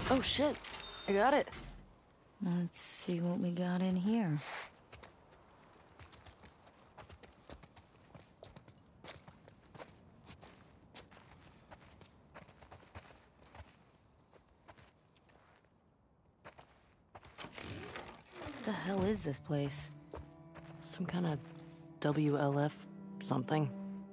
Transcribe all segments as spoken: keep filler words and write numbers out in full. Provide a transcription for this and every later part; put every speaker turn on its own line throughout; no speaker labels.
Oh shit, I got it.
Let's see what we got in here. What the hell is this place?
Some kind of W L F something.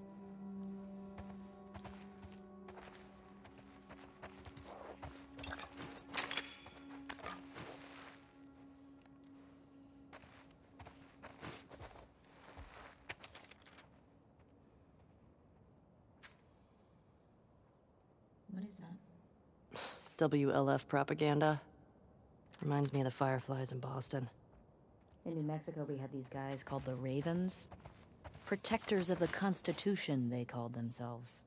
What is that?
W L F propaganda. Reminds me of the Fireflies in Boston.
In New Mexico, we had these guys called the Ravens. Protectors of the Constitution, they called themselves.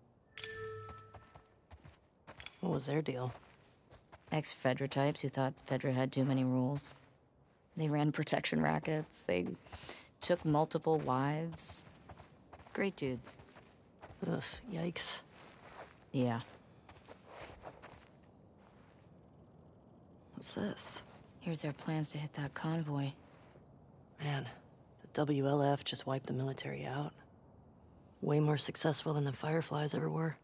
What was their deal?
Ex-Fedra types who thought Fedra had too many rules. They ran protection rackets. They took multiple wives. Great dudes.
Ugh, yikes.
Yeah.
What's this?
Here's their plans to hit that convoy.
Man, the W L F just wiped the military out. Way more successful than the Fireflies ever were.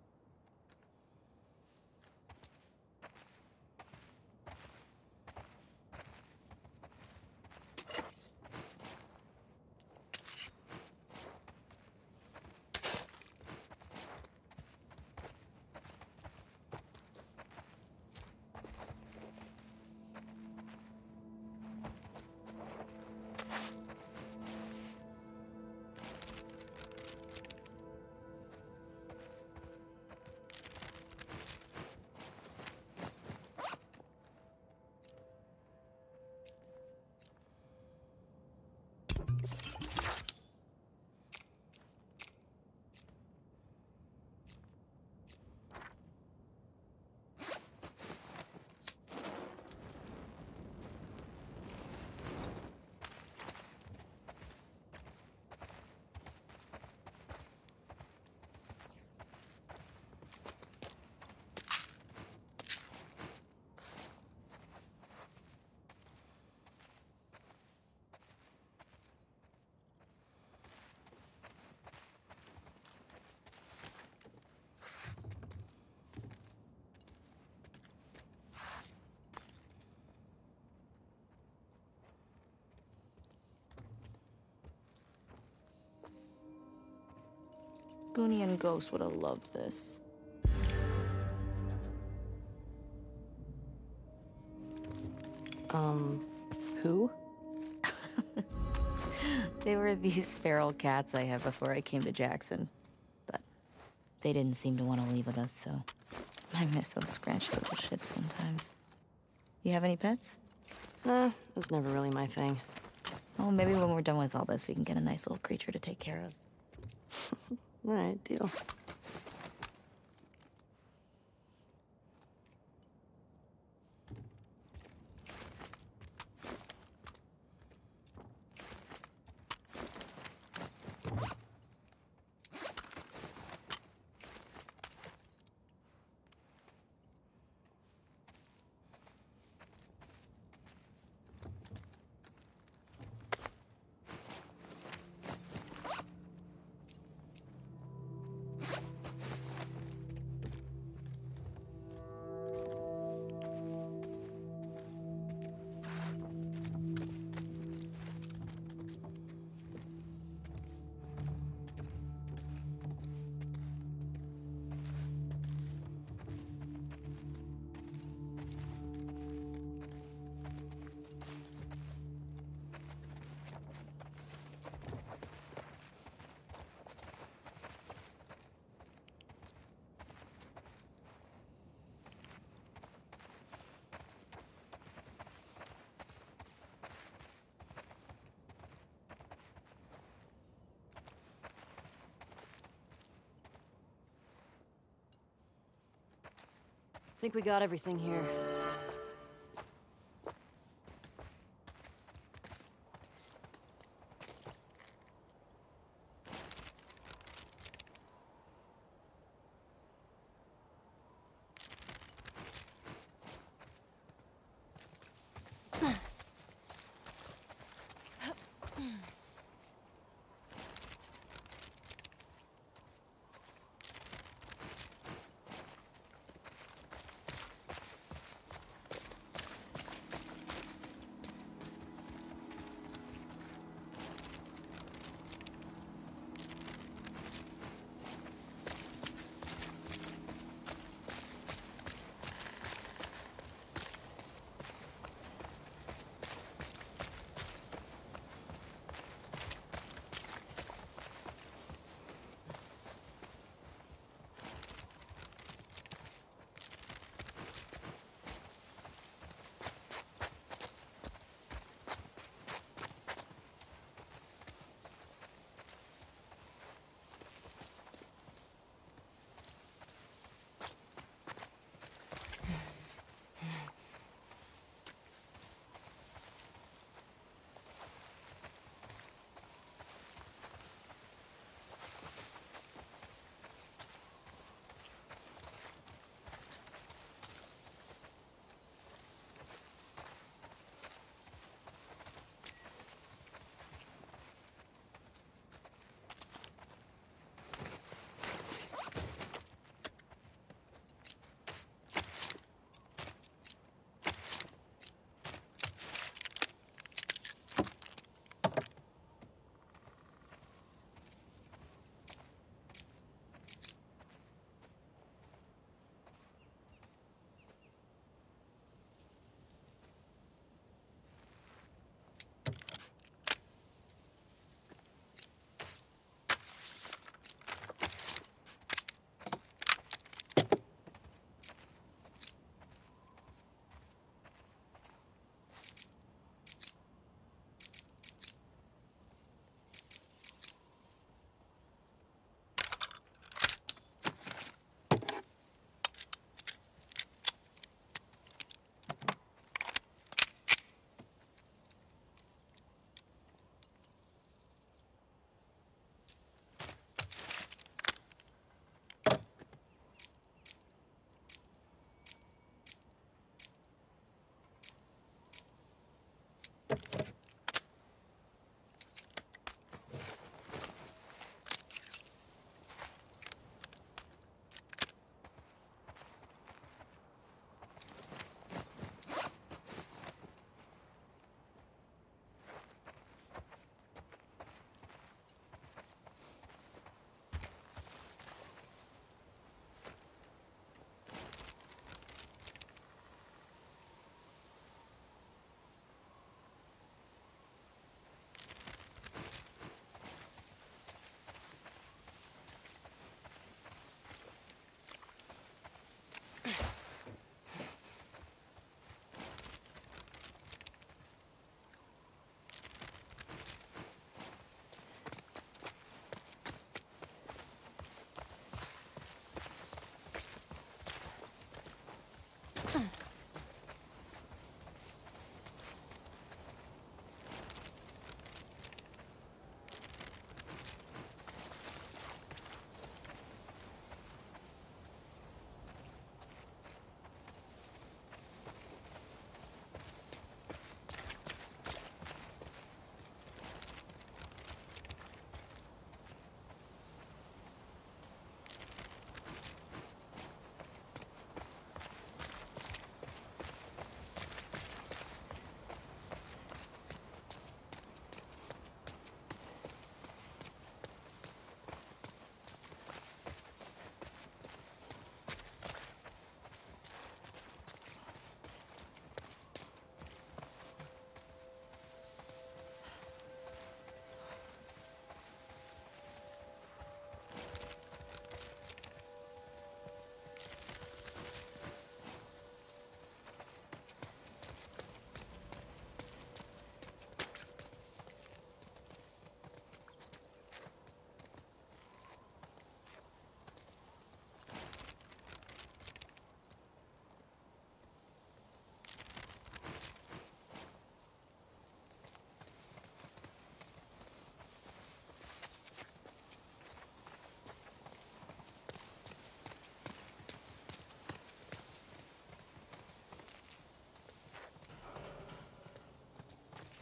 Booney and Ghost would have loved this.
Um, who?
They were these feral cats I had before I came to Jackson. But they didn't seem to want to leave with us, so I miss those scratchy little shits sometimes. You have any pets?
Nah, it was never really my thing.
Oh, maybe when we're done with all this, we can get a nice little creature to take care of.
Alright, deal. I think we got everything here.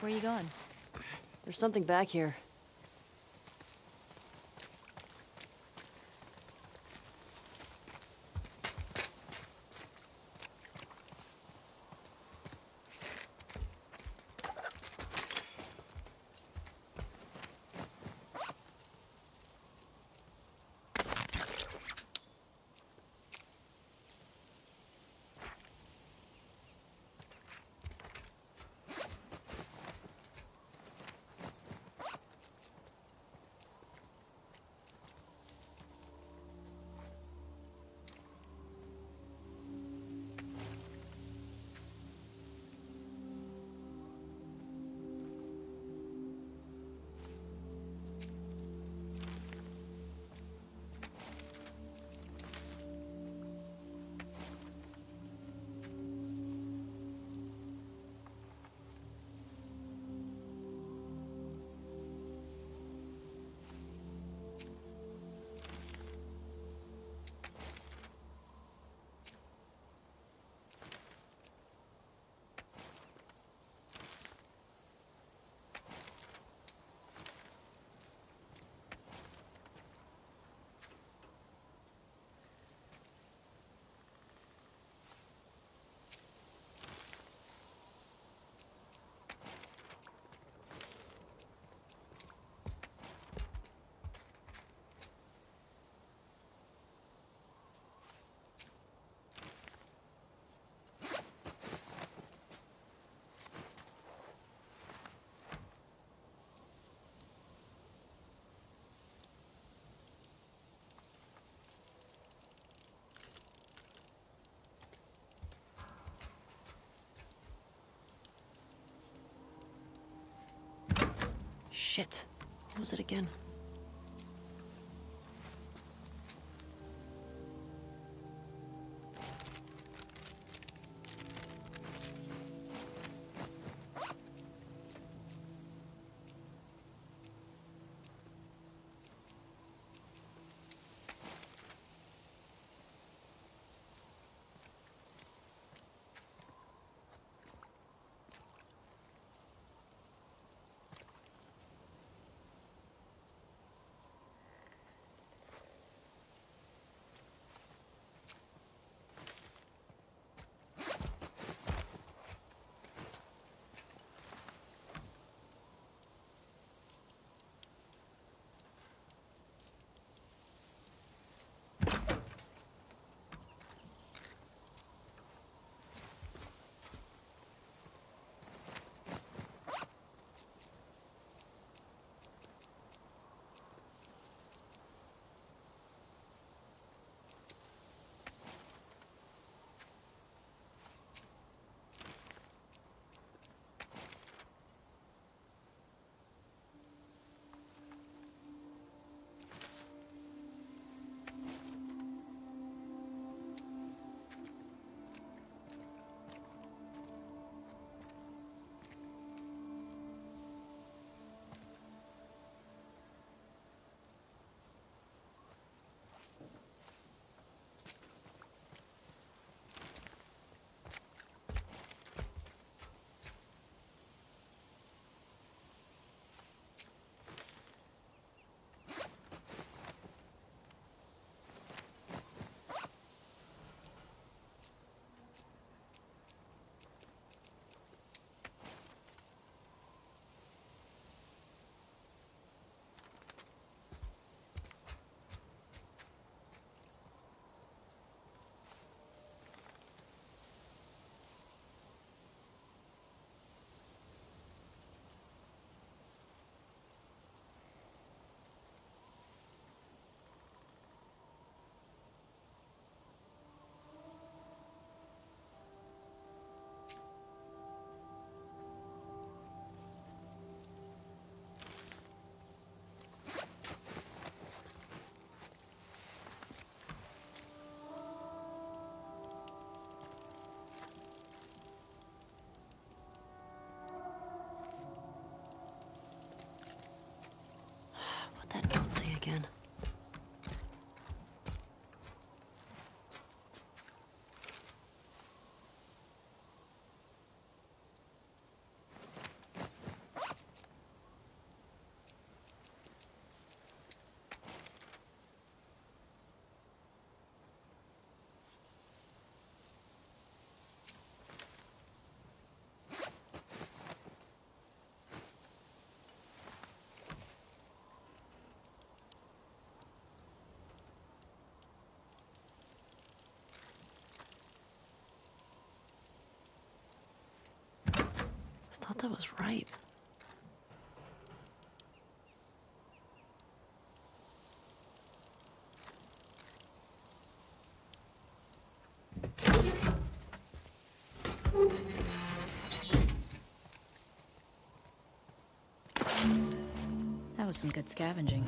Where are you going?
There's something back here. Shit. What was it again? that was right.
That was some good scavenging.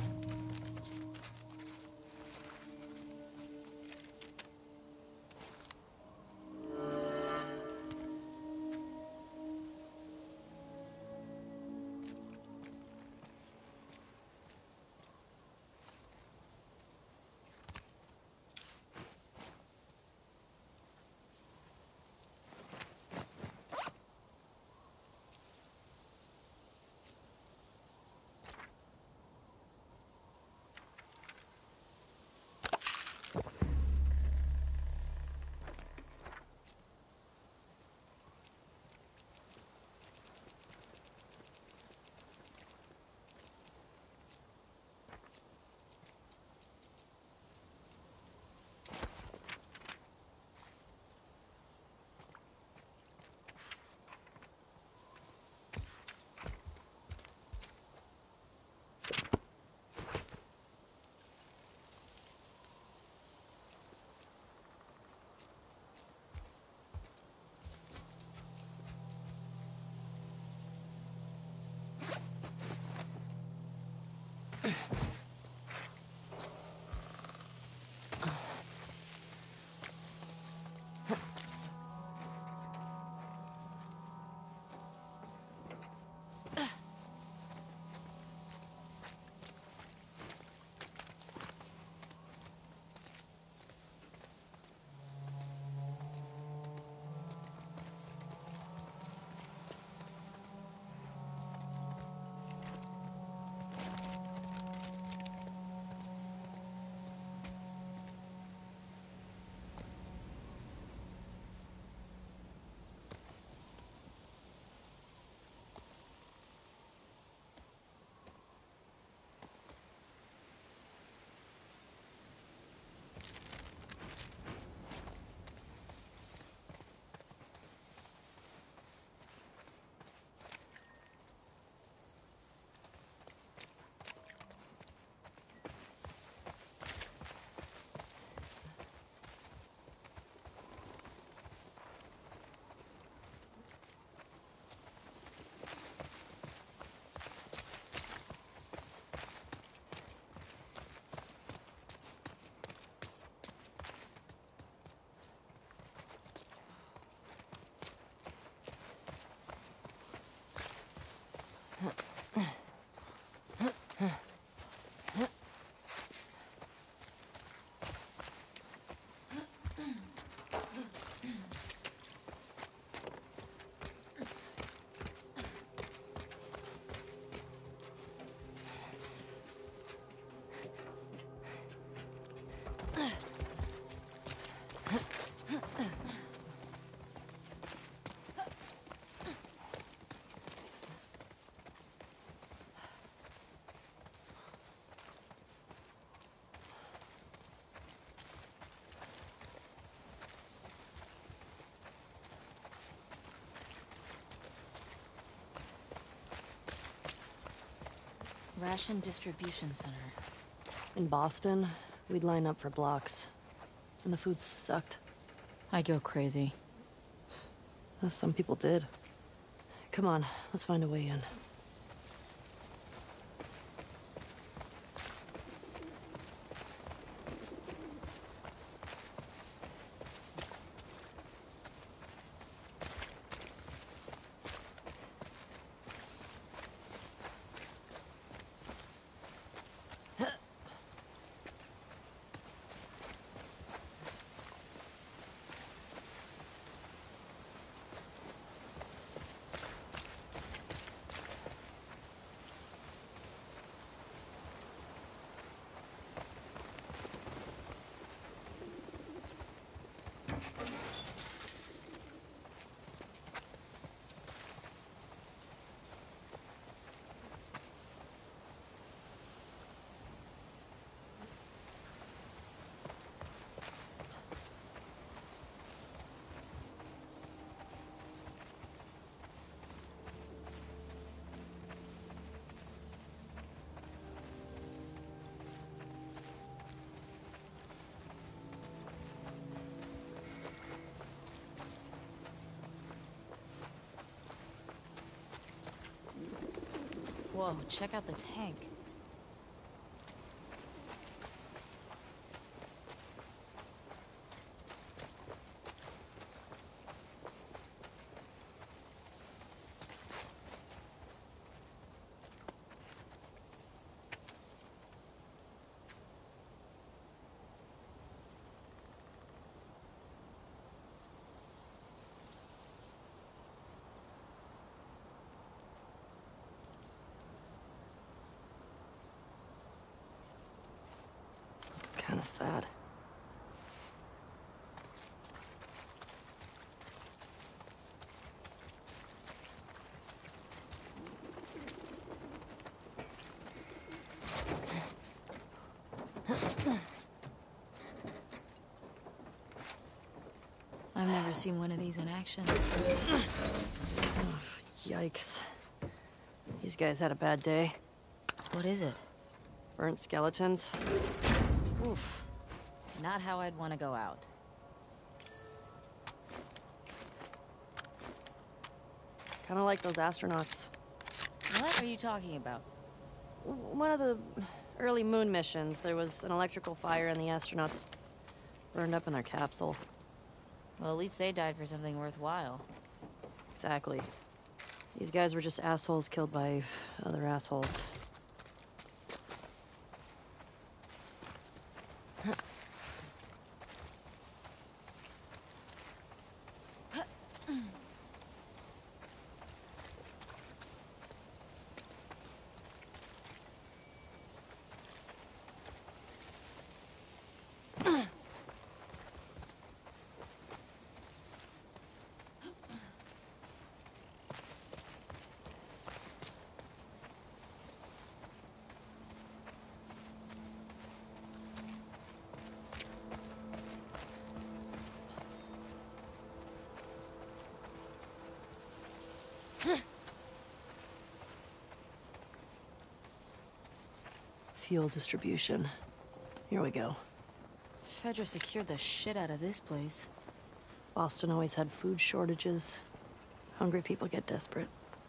Ration Distribution Center.
In Boston, we'd line up for blocks. And the food sucked.
I go crazy.
Well, some people did. Come on, let's find a way in.
Whoa, check out the tank.
Kind of sad.
I've never seen one of these in action.
Oh, yikes. These guys had a bad day.
What is it?
Burnt skeletons.
Oof. Not how I'd want to go out.
Kind of like those astronauts.
What are you talking about?
One of the early moon missions, there was an electrical fire and the astronauts burned up in their capsule.
Well, at least they died for something worthwhile.
Exactly. These guys were just assholes killed by other assholes. Fuel distribution. Here we go.
Fedra secured the shit out of this place.
Boston always had food shortages. Hungry people get desperate.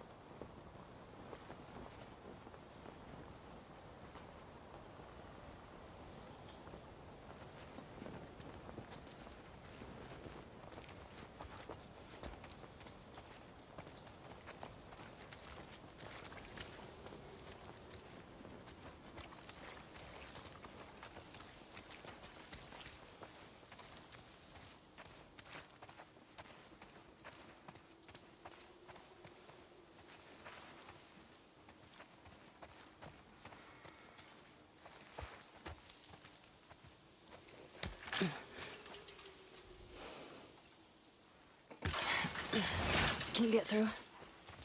Can you get through?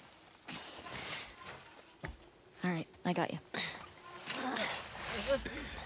All right, I got you.